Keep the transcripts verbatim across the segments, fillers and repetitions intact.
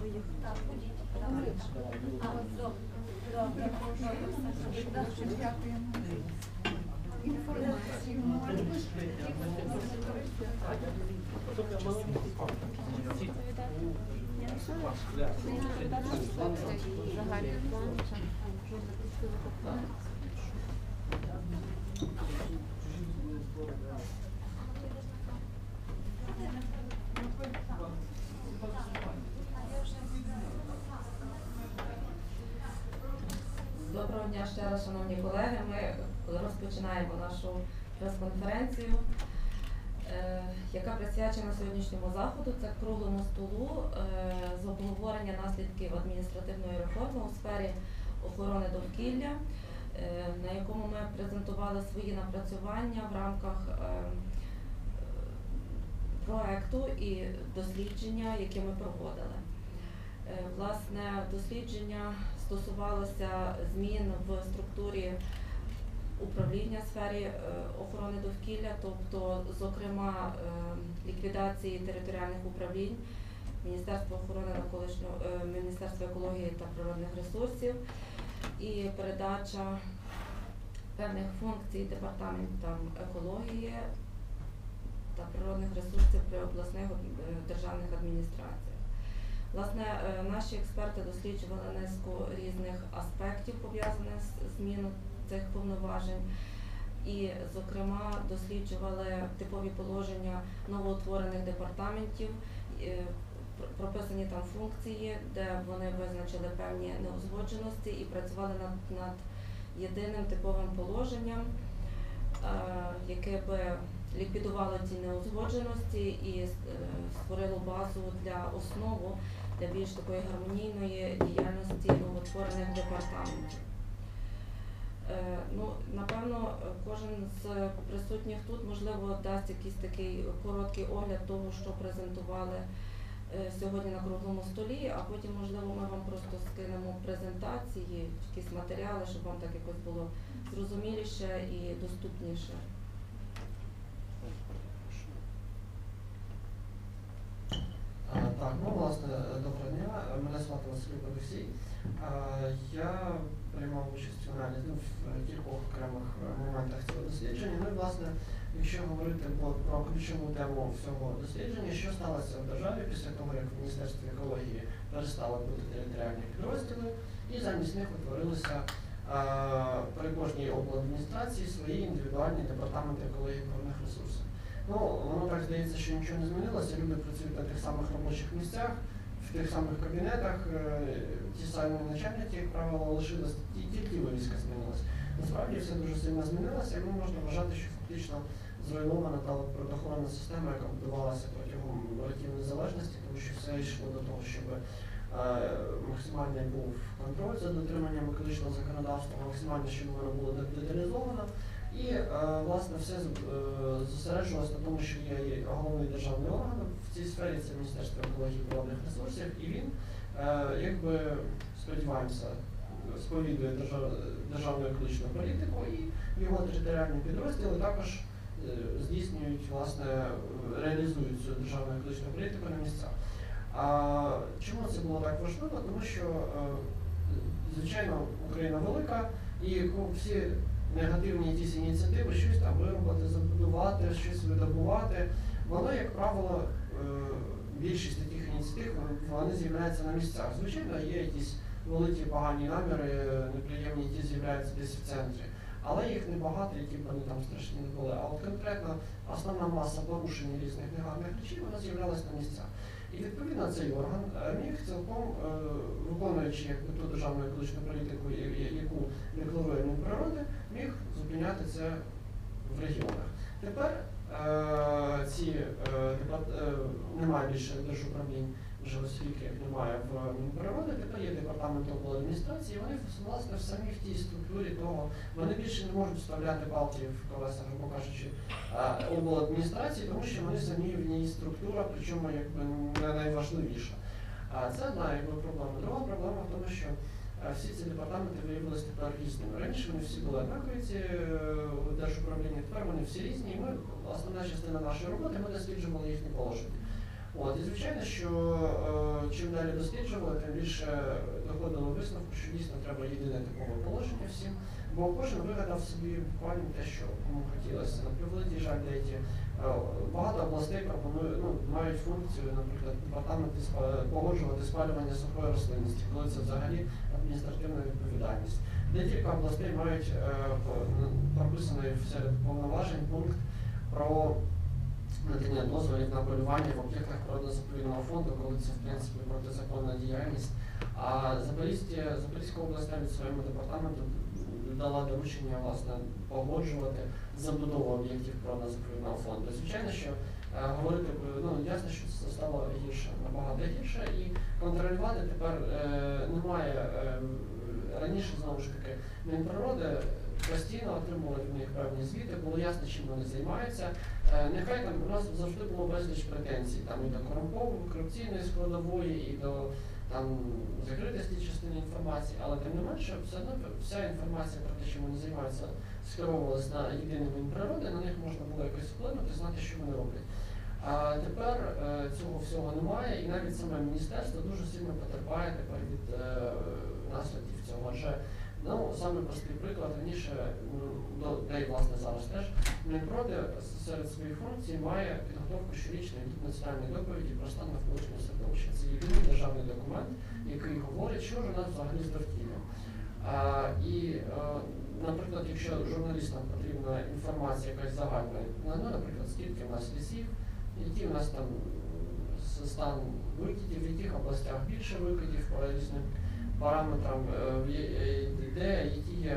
Так, ходіть. А, добре. Добре. Дуже дякуємо. Інформацію можна. Доброго дня ще раз, шановні колеги. Ми розпочинаємо нашу прес-конференцію, е, яка присвячена сьогоднішньому заходу. Це круглому столу е, з обговорення наслідків адміністративної реформи у сфері охорони довкілля, е, на якому ми презентували свої напрацювання в рамках е, проекту і дослідження, яке ми проводили. Е, власне, дослідження стосувалося змін в структурі управління в сфері е, охорони довкілля, тобто, зокрема, е, ліквідації територіальних управлінь Міністерства охорони навколишнього, е, Міністерства екології та природних ресурсів і передача певних функцій департаментам екології та природних ресурсів при обласних е, державних адміністраціях. Власне, наші експерти досліджували низку різних аспектів, пов'язаних з зміною цих повноважень, і, зокрема, досліджували типові положення новоутворених департаментів, прописані там функції, де вони визначили певні неузгодженості і працювали над, над єдиним типовим положенням, яке би ліквідувало ці неузгодженості і створило базу для основу для більш такої гармонійної діяльності новоутворених департаментів. Е, ну, напевно, кожен з присутніх тут, можливо, дасть якийсь такий короткий огляд того, що презентували е, сьогодні на круглому столі, а потім, можливо, ми вам просто скинемо презентації, якісь матеріали, щоб вам так якось було зрозуміліше і доступніше. Так, ну, власне, доброго дня. Мене звати Василь Олексій. Я приймав участь в аналізі в кількох окремих моментах цього дослідження. Ну і, власне, якщо говорити про ключову тему всього дослідження, що сталося в державі після того, як в Міністерстві екології перестали бути територіальні підрозділи, і замість них утворилися при кожній обладміністрації свої індивідуальні департаменти екології і природних ресурсів. Ну, воно так здається, що нічого не змінилося, люди працюють на тих самих робочих місцях, в тих самих кабінетах, ті самі начальники, як правило, лишились, тільки вивіска змінилася. Насправді все дуже сильно змінилося, і можна вважати, що фактично зруйнована та природоохоронна система, яка будувалася протягом років незалежності, тому що все йшло до того, щоб е, максимальний був контроль за дотриманням екологічного законодавства, максимально, щоб воно було деталізовано. І, е, власне, все е, зосереджувалося на тому, що є головний державний орган в цій сфері, це Міністерство екології і природних ресурсів, і він, е, якби, сподіваємося, сповідує держав, державну екологічну політику, і його територіальні підрозділи також е, здійснюють, власне, реалізують цю державну екологічну політику на місцях. А чому це було так важливо? Тому що, е, звичайно, Україна велика, і всі негативні якісь ініціативи, щось там виробити, забудувати, щось видобувати. Воно, як правило, більшість таких ініціатив, вони з'являються на місцях. Звичайно, є якісь великі погані наміри, неприємні, які з'являються десь в центрі. Але їх небагато, які б вони там страшні не були. А от конкретно основна маса порушень різних негарних речей, вона з'являлася на місцях. І, відповідно, цей орган міг цілком, виконуючи якби, ту державну екологічну політику, яку декларує Мінприроди, міг зупиняти це в регіонах. Тепер е, ці е, е, немає більше держуправлінь, вже оскільки їх немає в Мінприроди, тепер є департамент обладміністрації, вони, власне, в самій в тій структурі того, вони більше не можуть вставляти палки в колеса, грубо кажучи, обладміністрації, тому що вони самі в ній структура, причому якби не найважливіша. Це одна якби, проблема. Друга проблема в тому, що всі ці департаменти виявилися тепер різними. Раніше вони всі були однакові, ці держуправління, тепер вони всі різні, і ми, основна частина нашої роботи, ми досліджували їхні положення. От, і звичайно, що е, чим далі досліджували, тим більше доходило висновку, що дійсно треба єдине типове положення всім, бо кожен вигадав собі буквально те, що кому хотілося. На превеликий жаль, деякі багато областей пропонують, ну, мають функцію, наприклад, департаменти погоджувати спалювання сухої рослинності, коли це взагалі адміністративна відповідальність. Декілька областей мають е, прописаний серед повноважень пункт про надання дозволів на полювання в об'єктах природно-заповідного фонду, коли це, в принципі, протизаконна діяльність. А Запорізька область навіть своєму департаменту дала доручення, власне, погоджувати забудову об'єктів природно-заповідного фонду. Звичайно, що е, говорити, ну, ясно, що це стало гірше, набагато гірше, і контролювати тепер е, немає. Е, Раніше, знову ж таки, Мінприроди постійно отримували від них певні звіти, було ясно, чим вони займаються. Е, нехай там у нас завжди було безліч претензій, там і до корумпової, корупційної складової, і до там закритості частини інформації, але тим не менше, все одно вся інформація про те, чим вони займаються, скеровувалася на єдиний Мінприроди, на них можна було якось вплинути, знати, що вони роблять. А тепер е, цього всього немає, і навіть саме міністерство дуже сильно потерпає тепер від е, наслідків цього. Адже, ну, саме простий приклад, раніше, ну, де і власне зараз теж, Мінпроди серед своїх функцій має підготовку щорічної від національної доповіді про стан навколишнього середовища. Це єдиний державний документ, який говорить, що ж у нас взагалі з довкіллям. А, і, а, наприклад, якщо журналістам потрібна інформація якась загальна, ну, наприклад, скільки в нас лісів, які в нас там стан викидів, в яких областях більше викидів по різним параметрам, де які є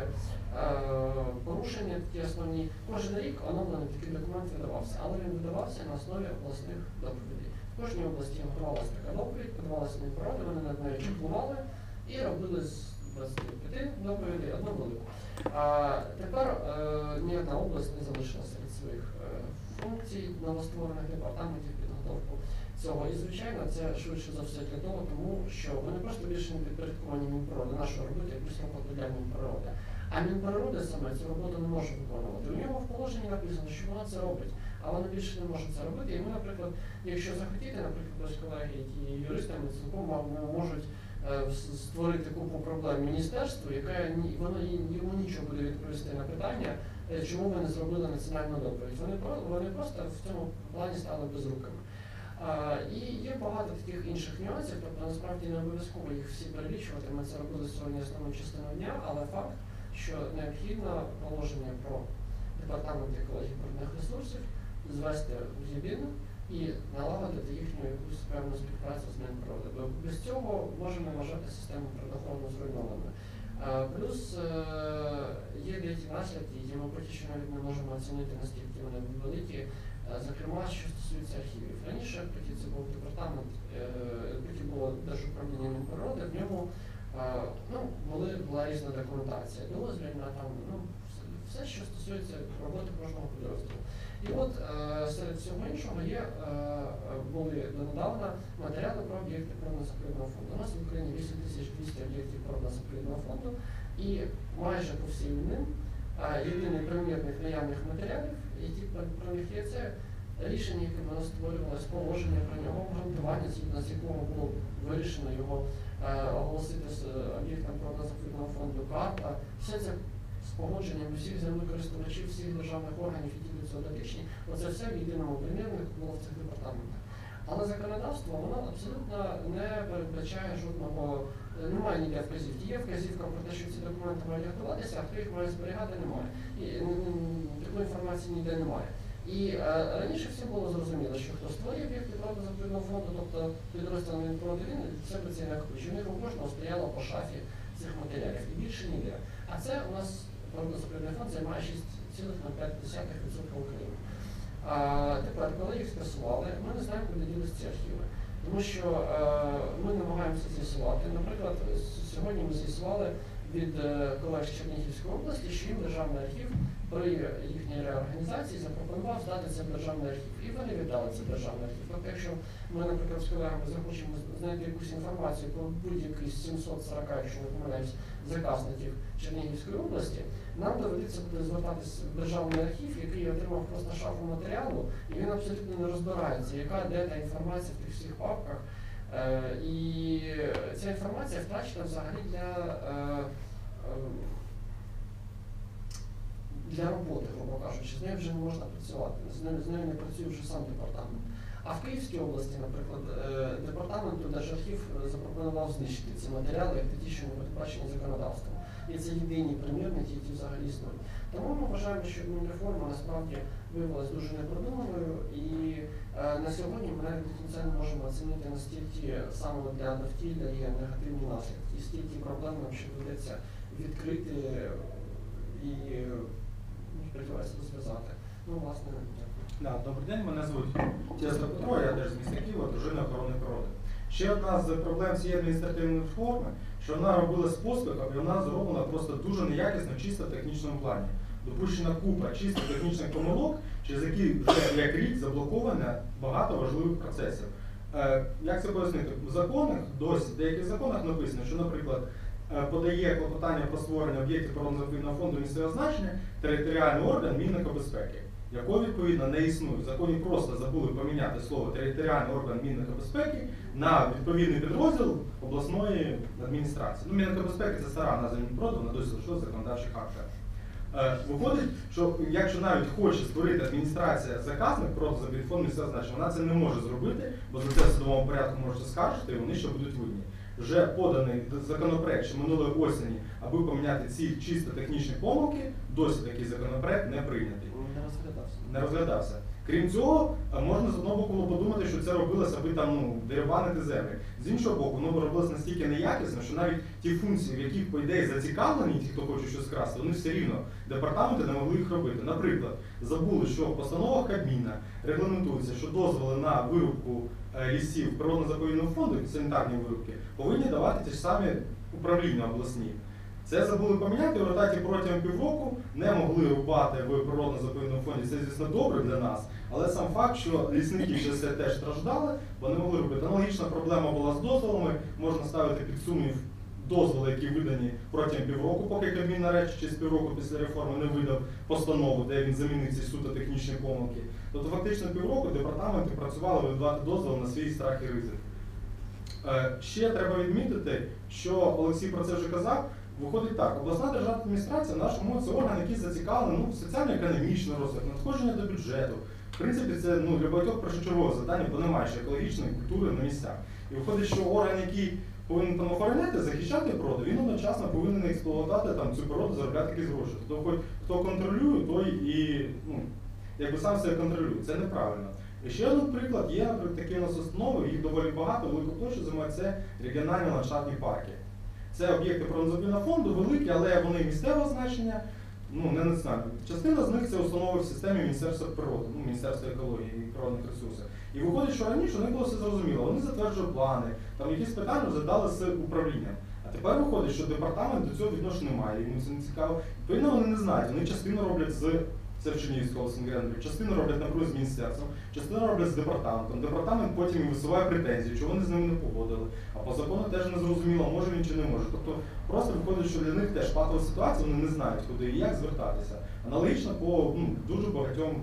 порушення, такі основні. Кожен рік оновлений такий документ видавався, але він видавався на основі обласних доповідей. В кожній області готувалася така доповідь, подавалася Мінприроди, вони над нею чеклували і робили з двадцяти п'яти доповідей одну велику. А тепер е, ні одна область не залишила серед своїх е, функцій новостворених департаментів підготовку цього. І, звичайно, це швидше за все для того, тому що вони просто більше не підпорядковані Мінприроди, нашу роботу якусь роботу для Мінприроди. А Мінприроди саме цю роботу не може виконувати. У нього в положенні написано, що вона це робить, а вона більше не може це робити. І ми, наприклад, якщо захотіти, наприклад, ось колеги, які є юристами, цілком можуть е, створити купу проблем міністерству, яке воно йому нічого буде відповісти на питання, е, чому ви не зробили національну доповідь. Вони, вони просто в цьому плані стали безруками. А, і є багато таких інших нюансів, тобто насправді не обов'язково їх всі перелічувати. Ми це робили сьогодні основну частину дня, але факт, що необхідно положення про департамент екології природних ресурсів звести в єдину і налагодити їхню якусь певну співпрацю з Мінприроди. Бо без цього можемо вважати систему природоохорону зруйнованою. Плюс е є деякі наслідки, які ми поки що навіть не можемо оцінити, наскільки вони великі. Зокрема, що стосується архівів. Раніше, поки це був департамент, поки було Держуправління Мінприроди, в ньому ну, були, була різна документація, дозвільна, там, ну, все, що стосується роботи кожного підрозділу. І от серед всього іншого є, були донедавна матеріали про об'єкти природно-заповідного фонду. У нас в Україні вісім тисяч двісті об'єктів природно-заповідного фонду, і майже по всім ним єдиний примірних наявних матеріалів, які про них є, це рішення, яке воно створювалося, положення про нього, обґрунтування, згідно з якого було вирішено його е, оголосити з об'єктом природно-заповідного фонду, карта. Все це з погодженням усіх землекористувачів, всіх державних органів, які до цього дотичні. Оце все в єдиному примірнику було в цих департаментах. Але законодавство, воно абсолютно не передбачає жодного, немає ніде вказівки. Є вказівка про те, що ці документи мають готуватися, а хто їх має зберігати, немає. І такої інформації ніде немає. І е, раніше всім було зрозуміло, що хто створює об'єкти природно-заповідного фонду, тобто підрозділ Мінприроди, він себе це не купить. У них у кожного стояло по шафі цих матеріалів і більше ніде. А це у нас природно-заповідний фонд займає шість цілих п'ять десятих відсотка України. А тепер, коли їх скасували, ми не знаємо, куди ділися ці архіви. Тому що е, ми намагаємося з'ясувати. Наприклад, сьогодні ми з'ясували від е, колег з Чернігівської області, що їм Державний архів при їхній реорганізації запропонував здати це в Державний архів. І вони віддали це в Державний архів. Тобто, якщо ми, наприклад, з колегами захочемо знайти якусь інформацію про будь-який з сімсот сорок, якщо не помиляюсь, заказників Чернігівської області, нам доведеться буде звертатися в Державний архів, який отримав просто шафу матеріалу, і він абсолютно не розбирається, яка де та інформація в тих всіх папках. Е, і інформація втрачена взагалі для, е, е, для роботи, грубо кажучи, з нею вже не можна працювати, з нею, з нею не працює вже сам департамент. А в Київській області, наприклад, е, департамент Держархів запропонував знищити ці матеріали, як ті, що не передбачені законодавством. І це єдині примірники, які взагалі існують. Тому ми вважаємо, що адмінреформа насправді виявилася дуже непродуманою, і е, на сьогодні ми навіть до кінця не можемо оцінити, наскільки саме для довкілля є негативні наслідки, і скільки проблем нам ще доведеться відкрити і, сподіваюся, розв'язати. Ну, власне, дякую. Да, добрий день, мене звуть Тєсло Петро, я теж з міста Києва, дружина охорони природи. Ще одна з проблем цієї адміністративної реформи, що вона робилась з поспіхом, і вона зроблена просто дуже неякісно, чисто в технічному плані. Допущена купа чисто технічних помилок, через які вже як рік заблоковано багато важливих процесів. Е, як це пояснити? В законах, досі, в деяких законах написано, що, наприклад, подає клопотання про створення об'єктів природно-заповідного фонду місцевого значення територіальний орган Мінекобезпеки, якого, відповідно, не існує. В законі просто забули поміняти слово територіальний орган Мінекобезпеки на відповідний підрозділ обласної адміністрації. Ну, Мінекобезпеки – це стара назва Мінпроду, вона досі лише в законодавчих актах. Е, виходить, що якщо навіть хоче створити адміністрація заказник природно-заповідний фонд місцевого значення, вона це не може зробити, бо за це в судовому порядку можете скаржити, і вони ще будуть винні. Вже поданий законопроект ще минулої осені, аби поміняти ці чисто технічні помилки, досі такий законопроект не прийнятий. Не розглядався. Не розглядався. Крім цього, можна з одного боку подумати, що це робилося, аби там ну, дерибанити землі. З іншого боку, воно робилося настільки неякісно, що навіть ті функції, в яких, по ідеї, зацікавлені ті, хто хоче щось красти, вони все рівно, департаменти не могли їх робити. Наприклад, забули, що в постановах Кабміна регламентується, що дозволи на вирубку лісів природно-заповідного фонду, санітарні вирубки, повинні давати ті ж самі управління обласні. Це забули поміняти, в результаті протягом півроку не могли рубати в природно-заповідному фонді. Це, звісно, добре для нас, але сам факт, що лісники ще це теж страждали, бо не могли робити. Аналогічна проблема була з дозволами, можна ставити під сумнів дозволи, які видані протягом півроку, поки Кабмін нарешті через півроку після реформи не видав постанову, де він замінив ці суто технічні помилки. Тобто фактично півроку департаменти працювали видавати дозволи на свій страх і ризик. Е, ще треба відмітити, що Олексій про це вже казав. Виходить так, обласна державна адміністрація, в нашому це орган, який зацікавлений ну, в соціально-економічний розвиток, надходження до бюджету. В принципі, це ну, для багатьох першочергове завдання, бо немає ще екологічної культури на місцях. І виходить, що орган, який повинен там охороняти, захищати природу, він одночасно повинен експлуатувати там, цю природу, заробляти якісь гроші. Тобто, хто контролює, той і ну, якби сам себе контролює. Це неправильно. І ще один приклад є, наприклад, такі у нас установи, їх доволі багато, велику площу займають це регіональні ландшафтні парки. Це об'єкти природно-заповідного фонду, великі, але вони місцевого значення, ну не національні. Частина з них це установи в системі Міністерства природи, ну, Міністерства екології і природних ресурсів. І виходить, що раніше у них було все зрозуміло, вони затверджують плани, там якісь питання розглядали з управлінням. А тепер виходить, що департамент до цього відношення не має, йому це не цікаво. Відповідно, вони не знають, вони частину роблять з це в Чернігівській області, частину роблять наприклад з міністерством, частину роблять з департаментом. Департамент потім їм висуває претензії, чого вони з ними не погодили. А по закону теж не зрозуміло, може він чи не може. Тобто просто виходить, що для них теж патова ситуація, вони не знають, куди і як звертатися. Аналогічно по ну, дуже багатьом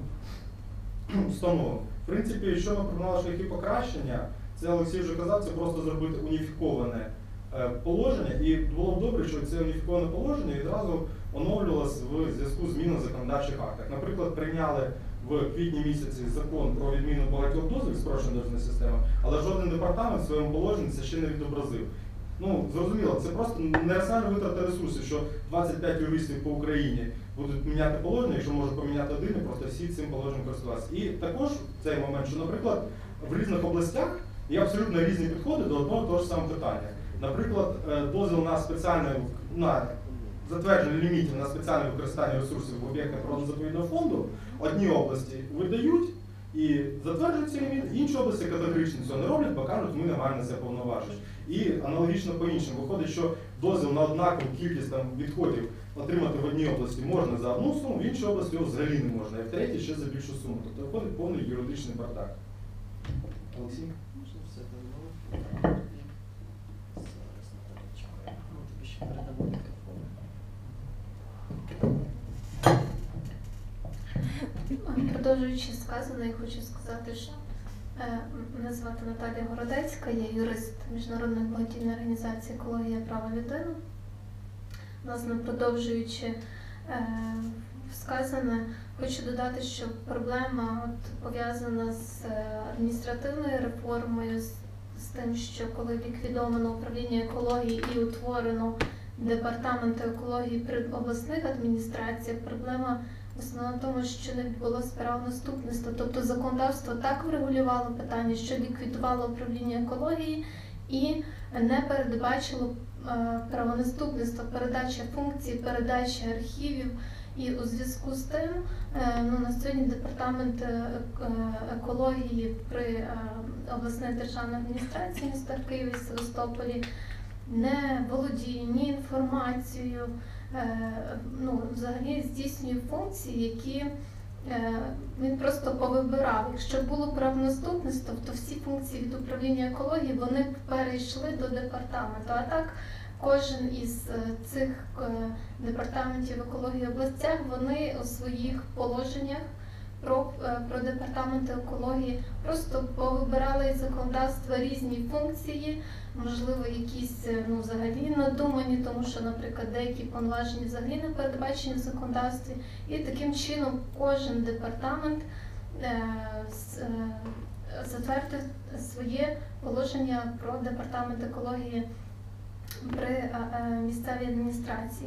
установам. В принципі, що ми пропонували шляхи покращення, це Олексій вже казав, це просто зробити уніфіковане е, положення. І було б добре, що це уніфіковане положення відразу оновлювалось в зв'язку з зміною в законодавчих актах. Наприклад, прийняли в квітні місяці закон про відміну багатьох дозволів спрощеної дозвільної системи, але жоден департамент в своєму положенні це ще не відобразив. Ну, зрозуміло, це просто нераціональна витрата ресурсів, що двадцять п'ять юристів по Україні будуть міняти положення, якщо можуть поміняти один, і просто всі цим положенням користуватися. І також в цей момент, що, наприклад, в різних областях є абсолютно різні підходи до одного того ж самого питання. Наприклад, дозвіл на спеціальне, на затвердження лімітів на спеціальне використання ресурсів в об'єктах природно-заповідного фонду одні області видають і затверджують ці ліміти, інші області категорично цього не роблять, бо кажуть, ми не маємо на це повноважень. І аналогічно по іншим. Виходить, що дозвіл на однакову кількість там, відходів отримати в одній області можна за одну суму, в іншій області його взагалі не можна, і в третій ще за більшу суму. Тобто виходить повний юридичний бардак. Олексій? Можна все давно? Зараз на тебе чекаю. Ну, тобі ще передамо мікрофон. Продовжуючи сказане, я хочу сказати, що Е, Мене звати Наталія Городецька, я юрист Міжнародної благодійної організації «Екологія права людини». Власне, продовжуючи е, сказане, хочу додати, що проблема от, пов'язана з адміністративною реформою, з, з тим, що коли ліквідовано управління екології і утворено департамент екології при обласних адміністраціях, проблема в основному в тому, що не відбулося правонаступництво. Тобто законодавство так врегулювало питання, що ліквідувало управління екології і не передбачило е, правонаступництво, передача функцій, передача архівів. І у зв'язку з тим е, ну, на сьогодні департамент е, екології при е, обласній державній адміністрації міста Києві і Севастополі не володіє ні інформацією, е, ну, взагалі здійснює функції, які е, він просто повибирав. Якщо було правонаступництво, то всі функції від управління екології вони перейшли до департаменту. А так кожен із цих департаментів екології в областях, вони у своїх положеннях про, про департамент екології просто повибирали із законодавства різні функції, можливо, якісь ну, взагалі надумані, тому що, наприклад, деякі повноваження взагалі не передбачені в законодавстві. І таким чином кожен департамент е, з, е, затвердив своє положення про департамент екології при місцевій адміністрації.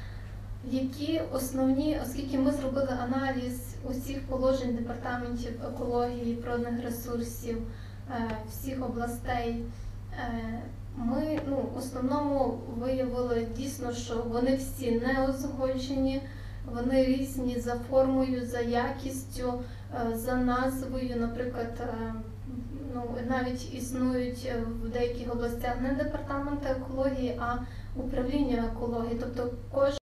Які основні, оскільки ми зробили аналіз усіх положень департаментів екології, природних ресурсів, всіх областей, ми ну, в основному виявили дійсно, що вони всі не узгоджені, вони різні за формою, за якістю, за назвою, наприклад, ну, навіть існують в деяких областях не департаменти екології, а управління екології. Тобто кожен